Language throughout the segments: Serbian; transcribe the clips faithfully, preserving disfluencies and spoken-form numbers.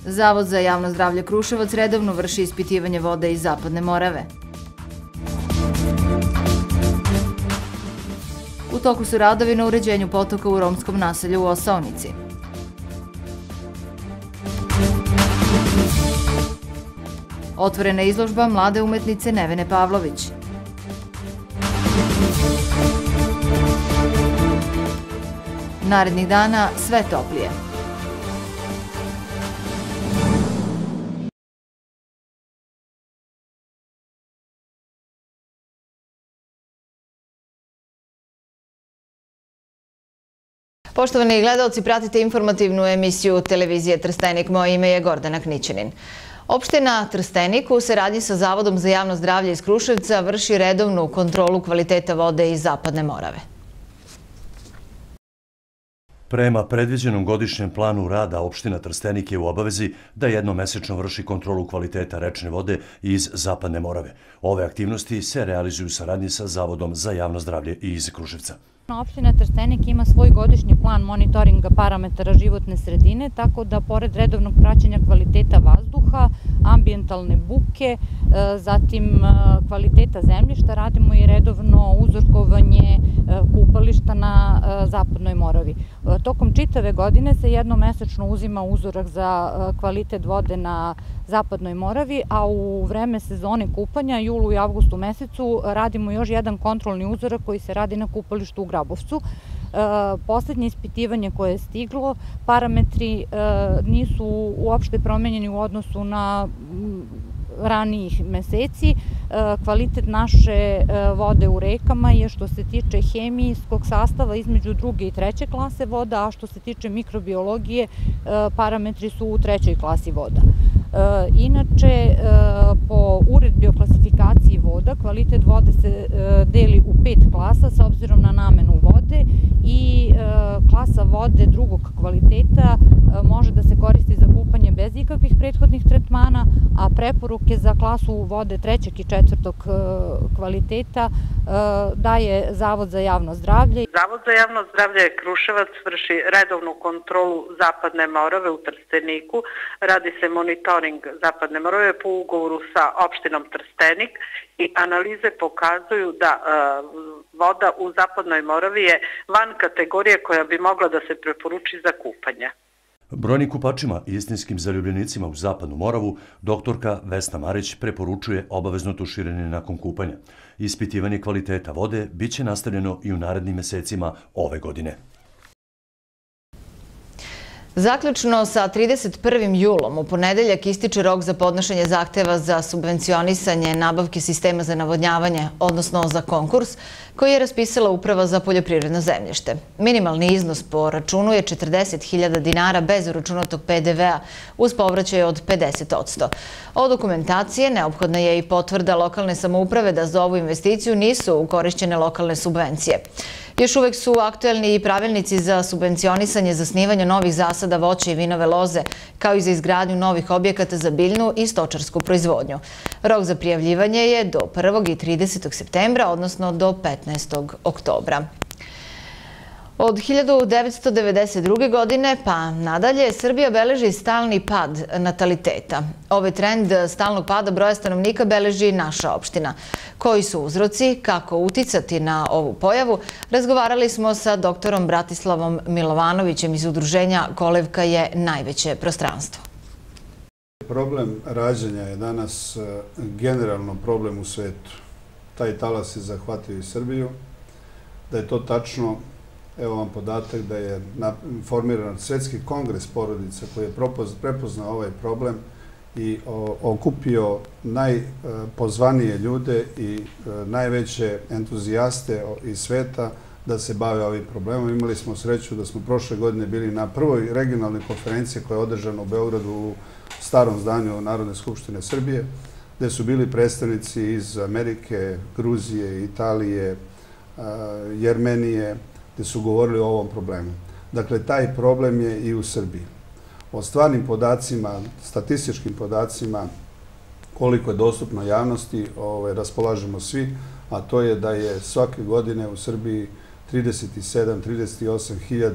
Zavod za javno zdravlje Kruševac redovno vrši ispitivanje vode iz Zapadne Morave. U toku su radovi na uređenju potoka u romskom naselju u Osaonici. Otvorena izložba mlade umetnice Nevene Pavlović. Narednih dana sve toplije. Poštovani gledaoci, pratite informativnu emisiju televizije Trstenik. Moje ime je Gordana Knićanin. Opština Trstenik u saradnji sa Zavodom za javno zdravlje iz Kruševca vrši redovnu kontrolu kvaliteta vode iz Zapadne Morave. Prema predviđenom godišnjem planu rada, opština Trstenik je u obavezi da jednomesečno vrši kontrolu kvaliteta rečne vode iz Zapadne Morave. Ove aktivnosti se realizuju u saradnji sa Zavodom za javno zdravlje iz Kruševca. Opština Trstenik ima svoj godišnji plan monitoringa parametara životne sredine, tako da pored redovnog praćenja kvaliteta vazduha, ambijentalne buke, zatim kvaliteta zemljišta, radimo i redovno uzorkovanje kupališta na Zapadnoj Moravi. Tokom čitave godine se jednomesečno uzima uzorak za kvalitet vode na Zapadnoj Moravi, a u vreme sezone kupanja, julu i avgustu mesecu, radimo još jedan kontrolni uzorak koji se radi na kupalištu u Grabovcu. Poslednje ispitivanje koje je stiglo, parametri nisu uopšte promenjeni u odnosu na ranijih meseci. Kvalitet naše vode u rekama je, što se tiče hemijskog sastava, između druge i treće klase voda, a što se tiče mikrobiologije, parametri su u trećoj klasi voda. Inače, po uredbi o klasifikaciji voda, kvalitet vode se deli u pet klasa s obzirom na namenu vode i klasa vode drugog kvaliteta može da se koristi za kupanje bez ikakvih prethodnih tretmana, a preporuke za klasu vode trećeg i četvrtog kvaliteta daje Zavod za javno zdravlje. Zavod za javno zdravlje Kruševac vrši redovnu kontrolu Zapadne Morave u Trsteniku. Radi se monitoring Zapadne Morave po ugovoru sa opštinom Trstenik i analize pokazuju da voda u Zapadnoj Moravi je van kategorije koja bi mogla da se preporuči za kupanje. Brojnim kupačima i istinskim zaljubljenicima u Zapadnu Moravu doktorka Vesna Marić preporučuje obavezno tuširanje nakon kupanja. Ispitivanje kvaliteta vode biće nastavljeno i u narednim mesecima ove godine. Zaključno sa trideset prvim julom u ponedeljak ističe rok za podnošenje zahteva za subvencionisanje nabavke sistema za navodnjavanje, odnosno za konkurs, koji je raspisala Uprava za poljoprivredno zemljište. Minimalni iznos po računu je četrdeset hiljada dinara bez uračunatog pe de ve a uz povraćaj od pedeset odsto. Od dokumentacije neophodna je i potvrda lokalne samouprave da za ovu investiciju nisu korišćene lokalne subvencije. Još uvek su aktuelni i pravilnici za subvencionisanje zasnivanja novih zasada voća i vinove loze, kao i za izgradnju novih objekata za biljnu i stočarsku proizvodnju. Rok za prijavljivanje je do prvog i tridesetog septembra, odnosno do petnaestog oktobra. Od hiljadu devetsto devedeset druge. godine pa nadalje Srbija beleži stalni pad nataliteta. Ovaj trend stalnog pada broja stanovnika beleži naša opština. Koji su uzroci, kako uticati na ovu pojavu, razgovarali smo sa doktorom Bratislavom Milovanovićem iz udruženja Kolevka je najveće prostranstvo. Problem rađanja je danas generalno problem u svetu. Taj talas je zahvatio i Srbiju. Da je to tačno, evo vam podatak da je formiran Svetski kongres porodica koji je prepoznao ovaj problem i okupio najpozvanije ljude i najveće entuzijaste iz sveta da se bave ovim problemom. Imali smo sreću da smo prošle godine bili na prvoj regionalnoj konferenciji koja je održana u Beogradu u starom zdanju Narodne skupštine Srbije, gde su bili predstavnici iz Amerike, Gruzije, Italije, Jermenije, gde su govorili o ovom problemu. Dakle, taj problem je i u Srbiji. O stvarnim podacima, statističkim podacima, koliko je dostupno javnosti, raspolažemo svi, a to je da je svake godine u Srbiji trideset sedam do trideset osam hiljada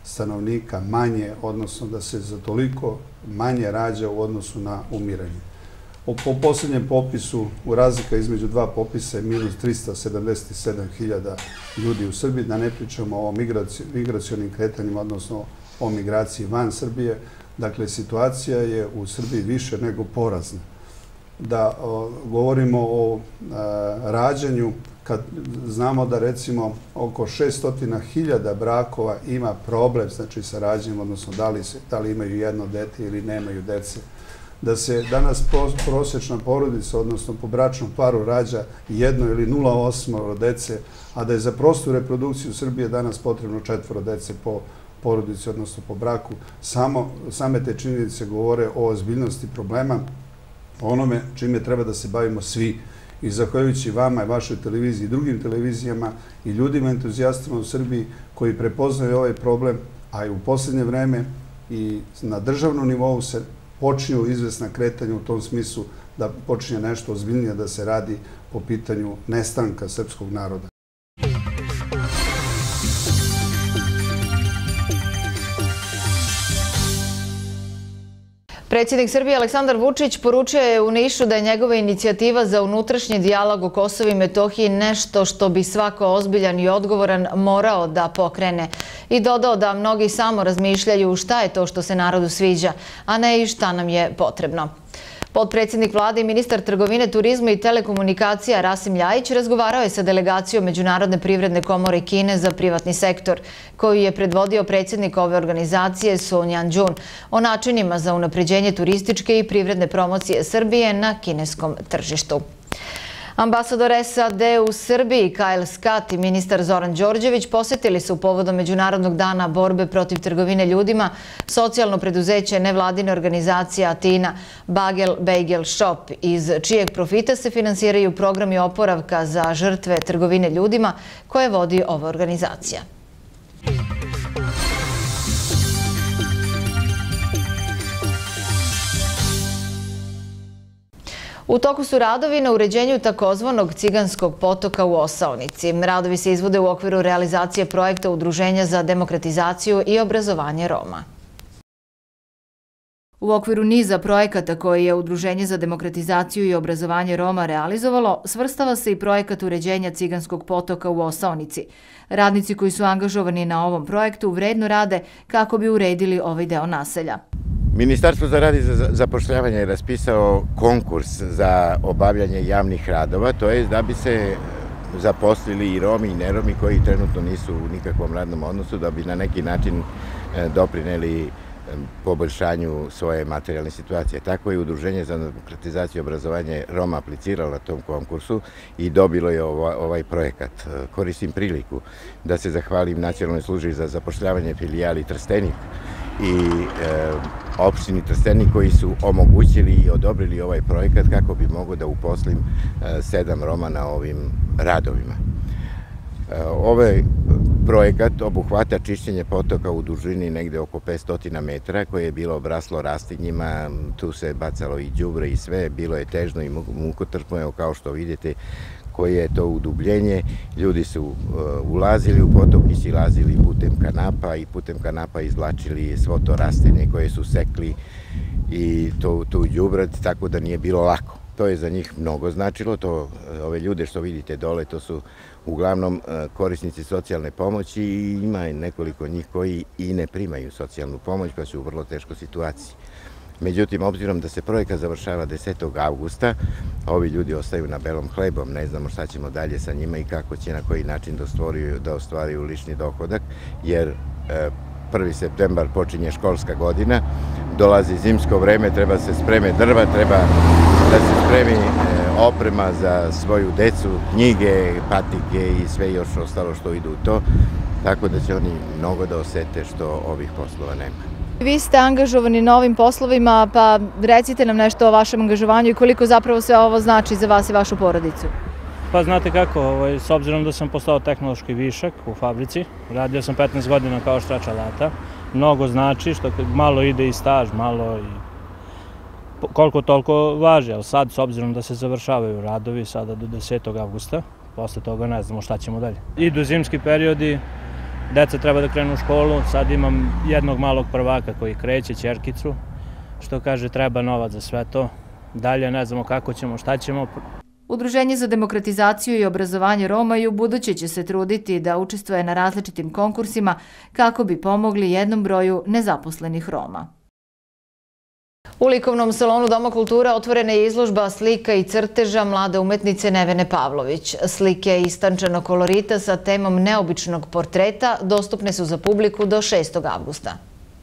stanovnika manje, odnosno da se za toliko manje rađa u odnosu na umiranje. Po posljednjem popisu, u razlika između dva popisa je minus trista sedamdeset sedam hiljada ljudi u Srbiji, da ne pričamo o migracionim kretanjima, odnosno o migraciji van Srbije. Dakle, situacija je u Srbiji više nego porazna. Da govorimo o rađanju, kad znamo da recimo oko šesto hiljada brakova ima problem, znači sa rađanjem, odnosno da li imaju jedno dete ili nemaju dece, da se danas prosječna porodica, odnosno po bračnom paru, rađa jedno ili nula zarez osam dece, a da je za prostu reprodukciju Srbije danas potrebno četvoro dece po porodici, odnosno po braku. Same te činjenice govore o ozbiljnosti problema, onome čime treba da se bavimo svi. I zahvaljujući vama i vašoj televiziji i drugim televizijama i ljudima entuzijastima u Srbiji koji prepoznaju ovaj problem, a i u posljednje vreme i na državnom nivou se počinju izvesna kretanja u tom smislu da počinje nešto ozbiljnije da se radi po pitanju nestanka srpskog naroda. Predsjednik Srbije Aleksandar Vučić poručio je u Nišu da je njegova inicijativa za unutrašnji dijalog o Kosovu i Metohiji nešto što bi svako ozbiljan i odgovoran morao da pokrene. I dodao da mnogi samo razmišljaju šta je to što se narodu sviđa, a ne i šta nam je potrebno. Potpredsjednik vlade i ministar trgovine, turizma i telekomunikacija Rasim Ljajić razgovarao je sa delegacijom Međunarodne privredne komore Kine za privatni sektor, koju je predvodio predsjednik ove organizacije Sun Yanjun, o načinima za unapređenje turističke i privredne promocije Srbije na kineskom tržištu. Ambasador S A D u Srbiji Kyle Scott i ministar Zoran Đorđević posjetili su povodom Međunarodnog dana borbe protiv trgovine ljudima socijalno preduzeće nevladine organizacije Atina Bagel Bagel Shop, iz čijeg profita se finansiraju programi oporavka za žrtve trgovine ljudima koje vodi ova organizacija. U toku su radovi na uređenju takozvanog ciganskog potoka u Osaonici. Radovi se izvode u okviru realizacije projekta Udruženja za demokratizaciju i obrazovanje Roma. U okviru niza projekata koje je Udruženje za demokratizaciju i obrazovanje Roma realizovalo, svrstava se i projekat uređenja ciganskog potoka u Osaonici. Radnici koji su angažovani na ovom projektu vredno rade kako bi uredili ovaj deo naselja. Ministarstvo za rad i zapošljavanje je raspisao konkurs za obavljanje javnih radova, to je da bi se zaposlili i Romi i neromi koji trenutno nisu u nikakvom radnom odnosu, da bi na neki način doprineli poboljšanju svoje materijalne situacije. Tako je Udruženje za demokratizaciju i obrazovanje Roma apliciralo na tom konkursu i dobilo je ovaj projekat. Koristim priliku da se zahvalim Nacionalnoj službi za zapošljavanje filijali Trstenik i opštini Trstenik koji su omogućili i odobrili ovaj projekat kako bi mogo da uposlim sedam Roma na ovim radovima. Ovaj projekat obuhvata čišćenje potoka u dužini negde oko petsto metara, koje je bilo obraslo rastinjima, tu se bacalo i đubre i sve, bilo je težno i mukotrpno, evo kao što vidite koje je to udubljenje. Ljudi su ulazili u potok i silazili putem kanapa i putem kanapa izvlačili svo to rastinje koje su sekli i tu đubrat, tako da nije bilo lako. To je za njih mnogo značilo, to ove ljude što vidite dole, to su uglavnom korisnici socijalne pomoći i ima nekoliko njih koji i ne primaju socijalnu pomoć, koji su u vrlo teškoj situaciji. Međutim, obzirom da se projekat završava desetog avgusta, ovi ljudi ostaju na belom hlebom, ne znamo šta ćemo dalje sa njima i kako će na koji način da ostvaruju lični dohodak, jer prvi septembar počinje školska godina, dolazi zimsko vreme, treba se spreme drva, treba da se spremi oprema za svoju decu, knjige, patike i sve još ostalo što idu u to, tako da će oni mnogo da osete što ovih poslova nema. Vi ste angažovani na ovim poslovima, pa recite nam nešto o vašem angažovanju i koliko zapravo sve ovo znači za vas i vašu porodicu. Pa znate kako, s obzirom da sam postao tehnološki višak u fabrici, radio sam petnaest godina kao štrač alata, mnogo znači, što malo ide i staž, malo i koliko toliko važi, ali sad s obzirom da se završavaju radovi sada do desetog avgusta, posle toga ne znamo šta ćemo dalje. Idu zimski periodi, deca treba da krenu u školu, sad imam jednog malog prvaka koji kreće, ćerkicu, što kaže treba novac za sve to. Dalje ne znamo kako ćemo, šta ćemo. Udruženje za demokratizaciju i obrazovanje Roma i u buduće će se truditi da učestvuje na različitim konkursima kako bi pomogli jednom broju nezaposlenih Roma. U likovnom salonu Doma kultura otvorena je izložba slika i crteža mlade umetnice Nevene Pavlović. Slike istančanog kolorita sa temom neobičnog portreta dostupne su za publiku do šestog avgusta.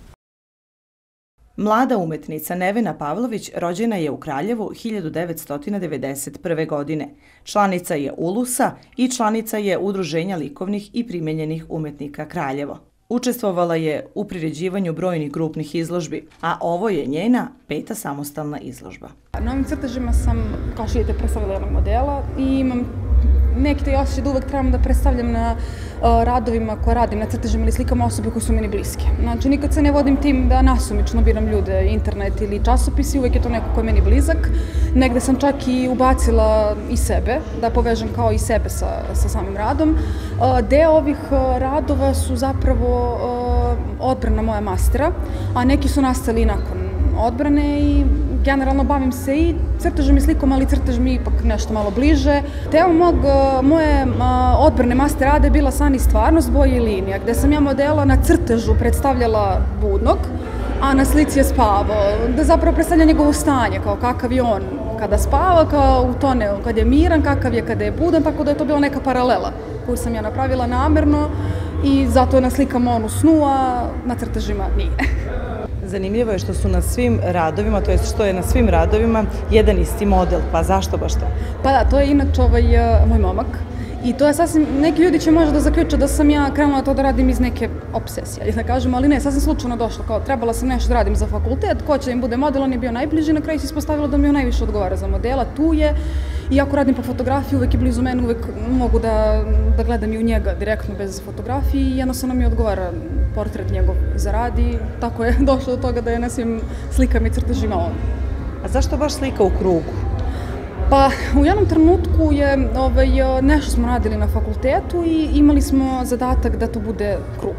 Mlada umetnica Nevena Pavlović rođena je u Kraljevu hiljadu devetsto devedeset prve. godine. Članica je Ulusa i članica je Udruženja likovnih i primenjenih umetnika Kraljevo. Učestvovala je u priređivanju brojnih grupnih izložbi, a ovo je njena peta samostalna izložba. Na ovim crtežima sam, kao što vidite, predstavila jednog modela i imam neki taj osjećaj da uvek trebam da predstavljam na radovima koje radim, na crtežima ili slikama osobe koje su meni bliske. Znači, nikad se ne vodim tim da nasumično biram ljude, internet ili časopisi, uvek je to neko ko je meni blizak. Negde sam čak i ubacila i sebe, da povežem kao i sebe sa, sa samim radom. Deo ovih radova su zapravo odbrana moja mastera, a neki su nastali nakon odbrane i generalno bavim se i crtežom i slikom, ali crtež mi ipak nešto malo bliže. Tema mog, moje odbrane master rada je bila san i stvarnost, boje i linija, gde sam ja modela na crtežu predstavljala budnog, a na slici je spavao, da zapravo predstavlja njegovo stanje, kao kakav je on kada spava, kao u tone kad je miran, kakav je kada je budan, tako da je to bila neka paralela koju sam ja napravila namerno i zato je na slikama on u snu, a na crtežima nije. Zanimljivo je što su na svim radovima, to je što je na svim radovima jedan isti model, pa zašto baš to? Pa da, to je inače ovaj moj momak i to je sasvim, neki ljudi će možda da zaključe da sam ja krenula to da radim iz neke obsesije, da kažem, ali ne, sasvim slučajno došlo, kao trebala sam nešto da radim za fakultet, ko će da im bude model, on je bio najbliži, na kraju se ispostavilo da mi on najviše odgovara za modela, tu je, i ako radim po fotografiji, uvek je blizu mene, uvek mogu da, da gledam i u njega direktno bez fotografije i jednostavno mi odgovara portret njegov za rad i tako je došlo do toga da je na svim slikama i crtežima on. A zašto baš slika u krugu? Pa u jednom trenutku je ovaj, nešto smo radili na fakultetu i imali smo zadatak da to bude krug.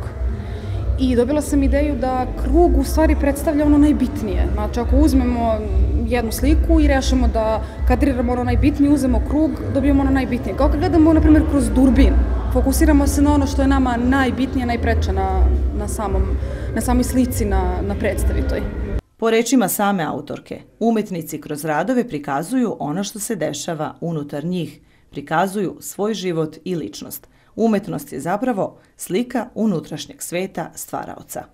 I dobila sam ideju da krug u stvari predstavlja ono najbitnije. Znači ako uzmemo jednu sliku i rešimo da kadriramo ono najbitnije, uzmemo krug, dobijemo ono najbitnije. Kao kad gledamo, na primjer, kroz durbin, fokusiramo se na ono što je nama najbitnije, najpreče na, na, samom, na samoj slici, na, na predstavi toj. Po rečima same autorke, umetnici kroz radove prikazuju ono što se dešava unutar njih, prikazuju svoj život i ličnost. Umetnost je zapravo slika unutrašnjeg sveta stvaraoca.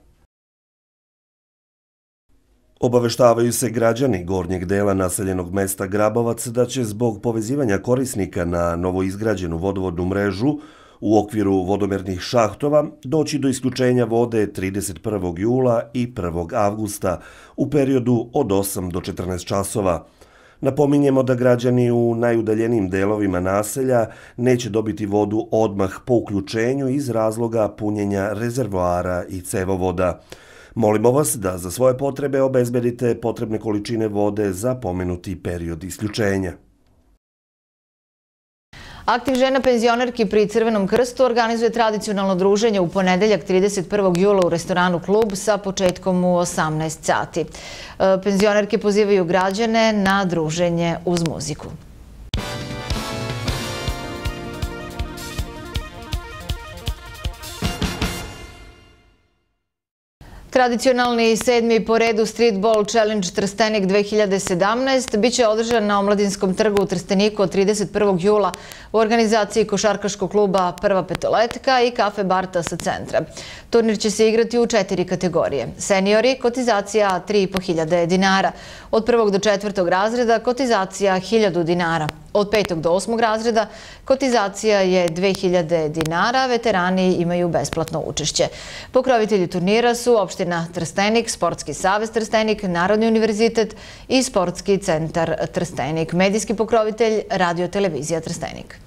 Obaveštavaju se građani gornjeg dela naseljenog mesta Grabovac da će zbog povezivanja korisnika na novoizgrađenu vodovodnu mrežu u okviru vodomernih šahtova doći do isključenja vode trideset prvog jula i prvog avgusta u periodu od osam do četrnaest časova. Napominjemo da građani u najudaljenijim delovima naselja neće dobiti vodu odmah po uključenju iz razloga punjenja rezervoara i cevovoda. Molimo vas da za svoje potrebe obezbedite potrebne količine vode za pomenuti period isključenja. Aktiv žena penzionerki pri Crvenom krstu organizuje tradicionalno druženje u ponedeljak trideset prvog jula u restoranu Klub sa početkom u osamnaest sati. Penzionerke pozivaju građane na druženje uz muziku. Tradicionalni sedmi po redu Streetball Challenge Trstenik dve hiljade sedamnaest biće održan na Omladinskom trgu u Trsteniku od trideset prvog jula u organizaciji košarkaškog kluba Prva petoletka i kafe Barta sa centra. Turnir će se igrati u četiri kategorije. Seniori, kotizacija tri i po hiljade dinara. Od prvog do četvrtog razreda kotizacija hiljadu dinara. Od petog do osmog razreda kotizacija je dve hiljade dinara, veterani imaju besplatno učešće. Pokrovitelji turnira su opština Trstenik, Sportski savez Trstenik, Narodni univerzitet i Sportski centar Trstenik. Medijski pokrovitelj Radio televizija Trstenik.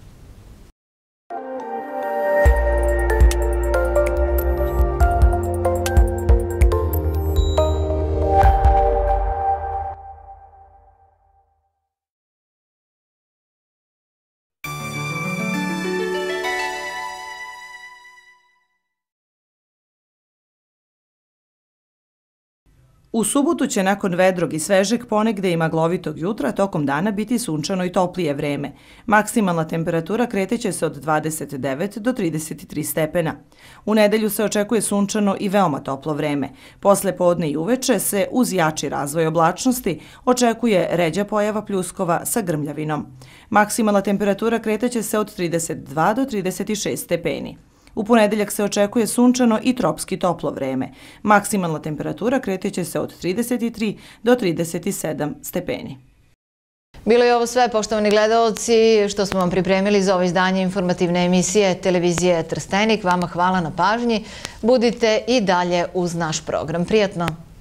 U subotu će nakon vedrog i svežeg ponegde i maglovitog jutra tokom dana biti sunčano i toplije vreme. Maksimalna temperatura kreteće se od dvadeset devet do trideset tri stepena. U nedelju se očekuje sunčano i veoma toplo vreme. Posle podne i uveče se uz jači razvoj oblačnosti očekuje ređa pojava pljuskova sa grmljavinom. Maksimalna temperatura kreteće se od trideset dva do trideset šest stepeni. U ponedeljak se očekuje sunčano i tropski toplo vreme. Maksimalna temperatura kreteće se od trideset tri do trideset sedam stepeni. Bilo je ovo sve, poštovani gledaoci, što smo vam pripremili za ovo izdanje informativne emisije televizije Trstenik. Vama hvala na pažnji. Budite i dalje uz naš program. Prijatno!